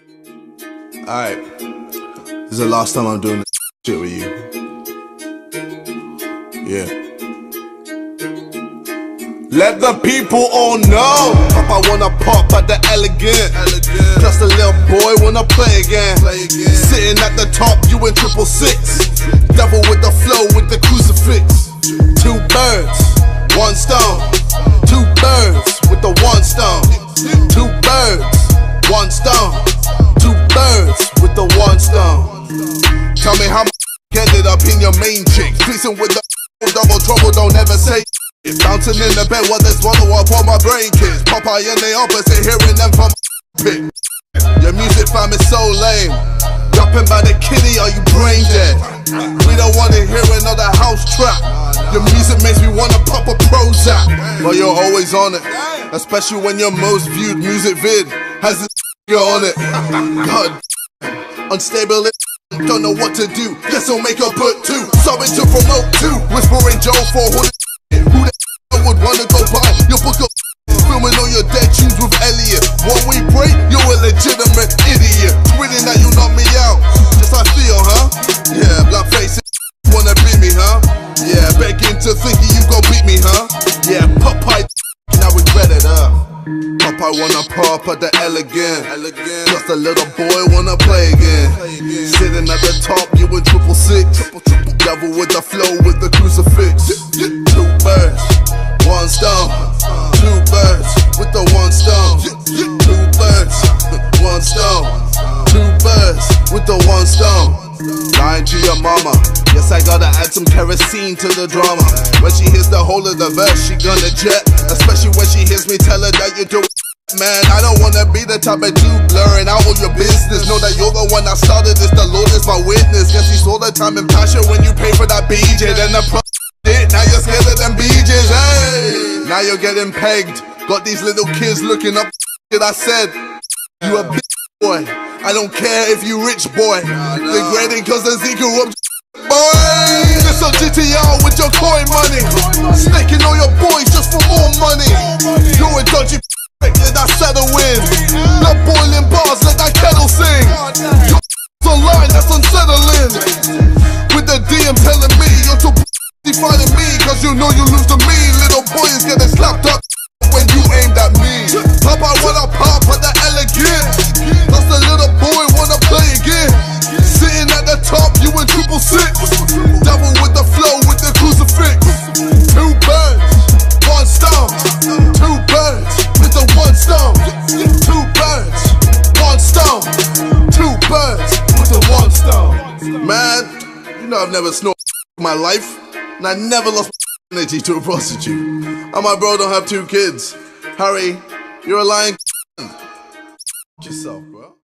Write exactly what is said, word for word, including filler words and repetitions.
Alright, this is the last time I'm doing this shit with you. Yeah. Let the people all know Papa wanna pop at the elegant, elegant. Just a little boy wanna play again. play again Sitting at the top, you in triple six. Devil with the flow, with the crucifix. Two birds, one stone. Two birds with the one stone. Two birds, one stone. Two birds with the one stone. Tell me how much ended up in your main chick. Fixing with the double trouble, don't ever say bouncing in the bed while they swallow up all my brain kids. Popeye and they opposite, hearing them from pit. Your music fam is so lame. Dropping by the kitty, are you brain dead? We don't wanna hear another house trap. Your music makes me wanna pop a Prozac. But you're always on it, especially when your most viewed music vid has this on it. God, unstable, don't know what to do. Guess I'll make a put two. Something to promote too. Whispering Joe for who the who the would wanna go by your book of filming all your dead tunes with Elliot. One we break, you're a legitimate idiot. Tweeting that you knock me out, just how I feel, huh? Yeah, black face wanna beat me, huh? Yeah, begging to think you gon' beat me, huh? Yeah, Popeye, now regret it, huh? Popeye wanna pop at the elegant, elegant. Just a little boy wanna play again. play again Sitting at the top, you in triple six. Triple, triple. Devil with the flow, with the crucifix. Two birds, one stone. Two birds with the one stone. Two birds, one stone. Two birds with the one stone. Lying to your mama. Yes, I gotta add some kerosene to the drama. When she hears the whole of the verse, she gonna jet. Especially when she hears me tell her that you do it. Man, I don't wanna be the type of dude blurring out all your business. Know that you're the one that started this, the Lord is my witness. Guess he saw the time and passion when you pay for that B J. Then the pro it, now you're scared of them B Js, hey. Now you're getting pegged. Got these little kids looking up shit I said. You a bitch boy, I don't care if you rich boy. Degrading cause the Z grew up. Boy, this a G T R with your coin money. Snaking all your boys just for more money. You're a dodgy let that settle in. Blood boiling bars, let that kettle sing. You're online, that's unsettling. With the D M telling me you're too defining me, cause you know you lose to me. Little boy is getting slapped up when you aimed at me. Papa wanna pop at the elegant. That's the little boy wanna play again. Sitting at the top, you in triple six. Devil with the flow, with the crucifix. Two birds, one stone. Two birds with the one stone. Two birds, one stone. Two birds with the one stone. Man, you know I've never snored in my life, and I never lost my energy to a prostitute. And my bro don't have two kids. Harry, you're a lying yourself, bro.